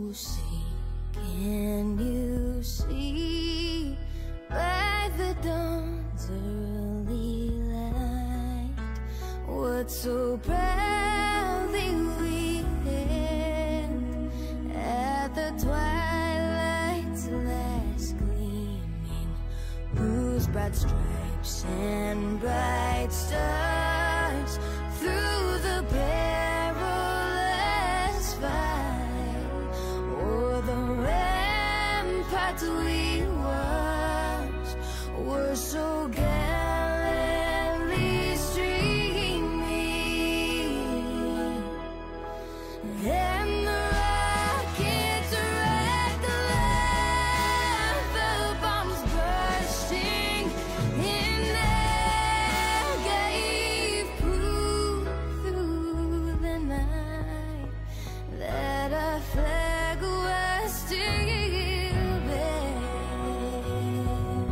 see, can you see by the dawn's early light what so proudly we hailed at the twilight's last gleaming, whose broad stripes and bright stars through the perilous fight o'er the ramparts we watched were so gallantly streaming, and the rockets wrecked the land, the bombs bursting in air gave proof through the night that our flag was still there.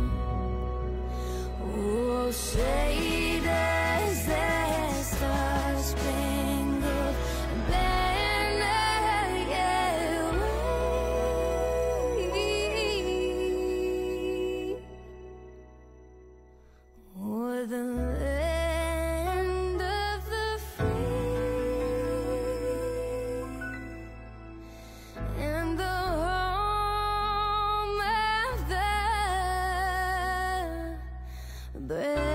Oh, say does that star-spangled banner yet wave o'er the land of the free and the home of the brave.